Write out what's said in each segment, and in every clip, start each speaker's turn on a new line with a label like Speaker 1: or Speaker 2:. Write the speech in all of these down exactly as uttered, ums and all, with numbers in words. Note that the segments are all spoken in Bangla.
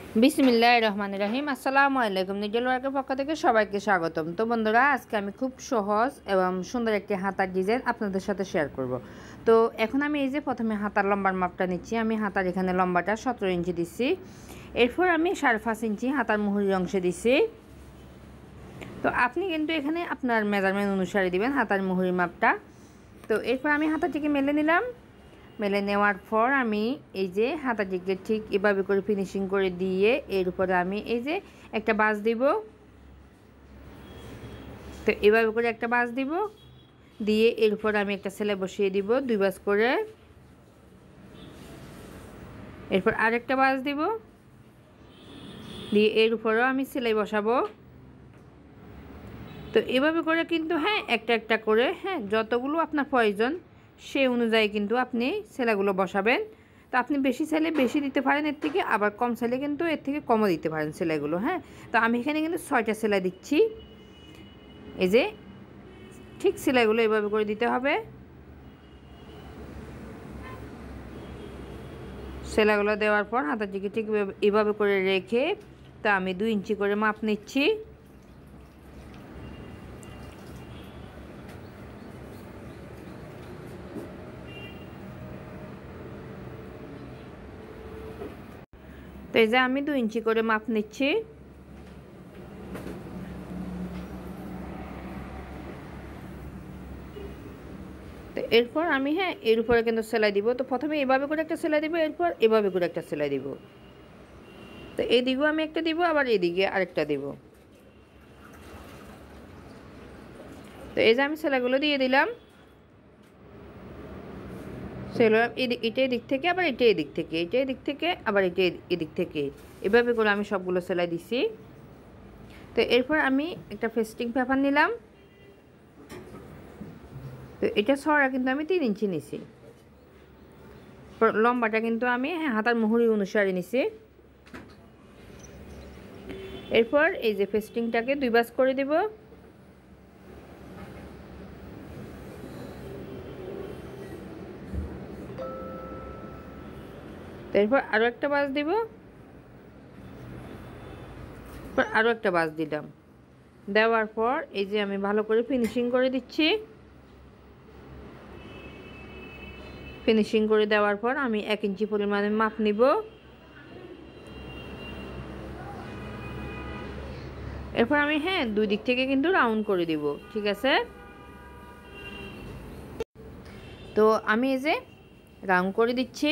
Speaker 1: বিসমিল্লাহির রহমানির রহিম। আসসালামু আলাইকুম। নিজের ওয়ার্কের পক্ষ থেকে সবাইকে স্বাগতম। তো বন্ধুরা, আজকে আমি খুব সহজ এবং সুন্দর একটি হাতার ডিজাইন আপনাদের সাথে শেয়ার করব। তো এখন আমি এই যে প্রথমে হাতার লম্বার মাপটা নিচ্ছি। আমি হাতার এখানে লম্বাটা সতেরো ইঞ্চি দিচ্ছি। এরপর আমি সাড়ে পাঁচ ইঞ্চি হাতার মুহুরির অংশে দিচ্ছি। তো আপনি কিন্তু এখানে আপনার মেজারমেন্ট অনুসারে দিবেন হাতার মুহুরির মাপটা। তো এরপর আমি হাতাটিকে মেলে নিলাম। মেলে নেওয়ার পর আমি এই যে হাতাটিকে ঠিক এভাবে করে ফিনিশিং করে দিয়ে এর উপরে আমি এই যে একটা বাঁশ দিব। তো এভাবে করে একটা বাঁশ দিব, দিয়ে এর উপর আমি একটা সেলাই বসিয়ে দিব দুই বাঁশ করে। এরপর আরেকটা বাঁশ দিব, দিয়ে এর উপরেও আমি সেলাই বসাবো। তো এভাবে করে কিন্তু হ্যাঁ একটা একটা করে হ্যাঁ যতগুলো আপনার প্রয়োজন সেই অনুযায়ী কিন্তু আপনি সেলাইগুলো বসাবেন। তো আপনি বেশি চাইলে বেশি দিতে পারেন এর থেকে, আবার কম চাইলে কিন্তু এর থেকে কমও দিতে পারেন সেলাইগুলো। হ্যাঁ, তো আমি এখানে কিন্তু ছয়টা সেলাই দিচ্ছি। এই যে ঠিক সেলাইগুলো এভাবে করে দিতে হবে। সেলাইগুলো দেওয়ার পর হাতাটিকে ঠিক এভাবে করে রেখে তা আমি দুই ইঞ্চি করে মাপ নিচ্ছি। তো এই যে আমি দুই ইঞ্চি করে মাপ নিচ্ছি। তো এরপর আমি হ্যাঁ এর উপরে কিন্তু সেলাই দিব। তো প্রথমে এভাবে করে একটা সেলাই দিব, এরপর এভাবে করে একটা সেলাই দিব। তো এইদিকেও আমি একটা দিব, আবার এদিকে আরেকটা দিব। তো এই যে আমি সেলাইগুলো দিয়ে দিলাম। সেলাই এটা এদিক থেকে, আবার এটা এদিক থেকে, এটা এদিক থেকে, আবার এটা এদিক থেকে, এভাবে করে আমি সবগুলো সেলাই দিছি। তো এরপর আমি একটা ফেস্টিং পেপার নিলাম। তো এটা ছড়া কিন্তু আমি তিন ইঞ্চি নিছি। লম্বাটা কিন্তু আমি হ্যাঁ হাতার মুহুরি অনুসারে নিছি। এরপর এই যে ফেস্টিংটাকে দুই ভাঁজ করে দেব। এরপর আরও একটা ভাঁজ দিব, আরও একটা ভাঁজ দিলাম। দেওয়ার পর এই যে আমি ভালো করে ফিনিশিং করে দিচ্ছি। ফিনিশিং করে দেওয়ার পর আমি এক ইঞ্চি পরিমাণে মাপ নিব। এরপর আমি হ্যাঁ দুই দিক থেকে কিন্তু রাউন্ড করে দিব। ঠিক আছে, তো আমি এই যে রাউন্ড করে দিচ্ছি।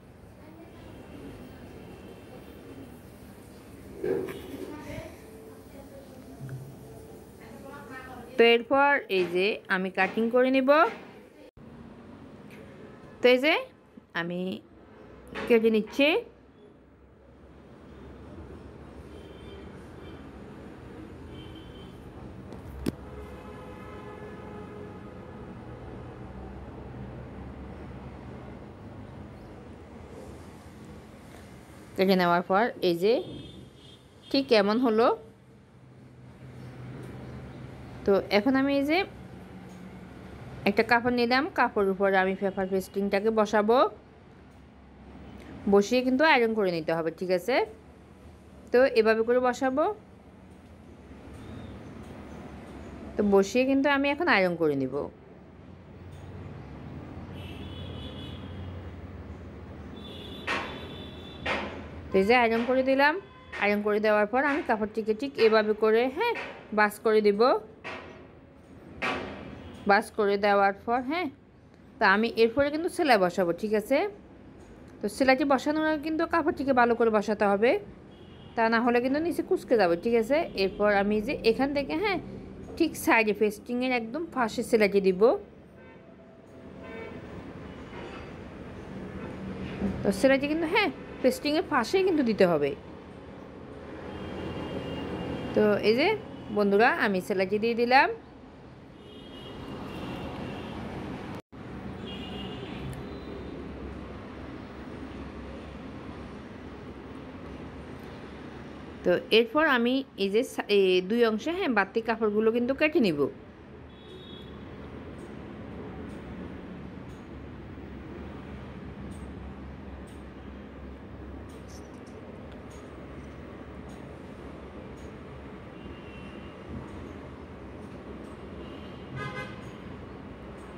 Speaker 1: তো এরপর এই যে আমি কাটিং করে নিব। তো এই যে আমি কেটে নিচ্ছি। কেটে নেওয়ার পর এই যে ঠিক কেমন হলো। তো এখন আমি এই যে একটা কাপড় নিলাম, কাপড়ের উপরে আমি পেপার পেস্টিংটাকে বসাবো। বসিয়ে কিন্তু আয়রন করে নিতে হবে। ঠিক আছে, তো এভাবে করে বসাবো। তো বসিয়ে কিন্তু আমি এখন আয়রন করে নিব। তো এই যে আয়রন করে দিলাম। আয়রন করে দেওয়ার পর আমি কাপড়টিকে ঠিক এভাবে করে হ্যাঁ বাস করে দিব। বাস করে দেওয়ার পর হ্যাঁ তা আমি এরপরে কিন্তু সেলাই বসাবো। ঠিক আছে, তো সেলাইটি বসানোর আগে কিন্তু কাপড়টিকে ভালো করে বসাতে হবে, তা না হলে কিন্তু নিচে কুঁচকে যাবে। ঠিক আছে, এরপর আমি যে এখান থেকে হ্যাঁ ঠিক সাইডে ফেস্টিংয়ের একদম ফাঁসে সেলাইটি দিব। তো সেলাইটি কিন্তু হ্যাঁ ফেস্টিংয়ের ফাঁসেই কিন্তু দিতে হবে। তো এই যে বন্ধুরা আমি সেলাইটি দিয়ে দিলাম। তো এরপর আমি এই যে দুই অংশে হ্যাঁ বাড়তি কাপড়গুলো কিন্তু কেটে নিব।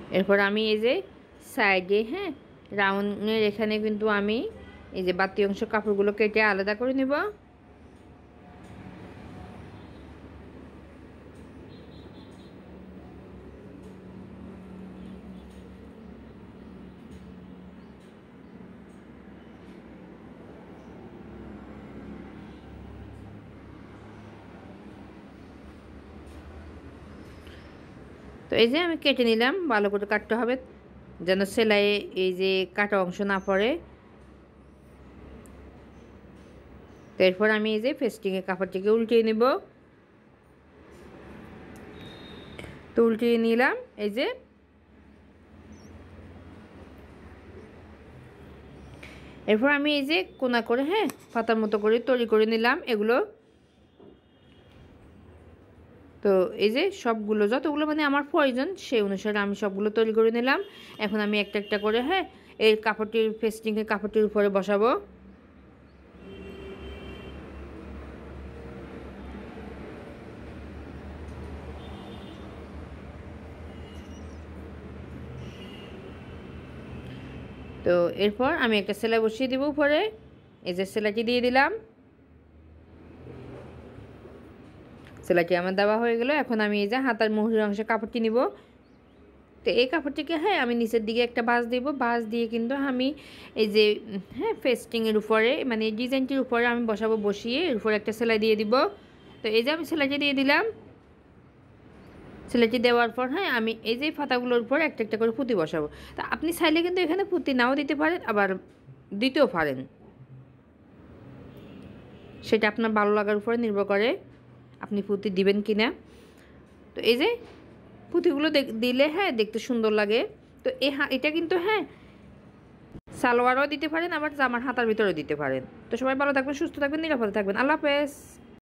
Speaker 1: এরপর আমি এই যে সাইডে হ্যাঁ রাউন্ডের এখানে কিন্তু আমি এই যে বাড়তি অংশ কাপড়গুলো কেটে আলাদা করে নেব। তো এই যে আমি কেটে নিলাম, ভালো করে কাটতে হবে যেন সেলাই এই যে কাটা অংশ না পড়ে। তো এরপর আমি এই যে ফেস্টিংয়ের কাপড়টিকে উল্টিয়ে নেব। তো উল্টিয়ে নিলাম এই যে। এরপর আমি এই যে কোনা করে হ্যাঁ পাতার মতো করে তৈরি করে নিলাম এগুলো। তো এই যে সবগুলো যতগুলো মানে আমার প্রয়োজন সেই অনুসারে আমি সবগুলো তৈরি করে নিলাম। এখন আমি একটা একটা করে হ্যাঁ এই কাপড়টির ফেস্টিংয়ের কাপড়টির উপরে বসাবো। তো এরপর আমি একটা সেলাই বসিয়ে দেবো উপরে, এই যে সেলাইটি দিয়ে দিলাম। সেলাইটি আমার দেওয়া হয়ে গেল। এখন আমি এই যে হাতার মুহুরির অংশে কাপড়টি নিব। তো এই কাপড়টিকে হ্যাঁ আমি নিচের দিকে একটা বাঁশ দিব, বাঁশ দিয়ে কিন্তু আমি এই যে হ্যাঁ ফেস্টিংয়ের উপরে মানে ডিজাইনটির উপরে আমি বসাবো, বসিয়ে এর উপরে একটা সেলাই দিয়ে দিব। তো এই যে আমি সেলাইটি দিয়ে দিলাম। সেলাইটি দেওয়ার পর হ্যাঁ আমি এই যে পাতাগুলোর উপর একটা একটা করে পুঁতি বসাবো। তা আপনি চাইলে কিন্তু এখানে পুঁতি নাও দিতে পারেন, আবার দিতেও পারেন, সেটা আপনার ভালো লাগার উপরে নির্ভর করে আপনি পুঁতি দিবেন কি না। তো এই যে পুঁতিগুলো দিলে হ্যাঁ দেখতে সুন্দর লাগে। তো এই এটা কিন্তু হ্যাঁ সালোয়ারও দিতে পারেন, আবার জামার হাতার ভিতরেও দিতে পারেন। তো সবাই ভালো থাকবেন, সুস্থ থাকবেন, নিরাপদে থাকবেন। আল্লাহ হাফেজ।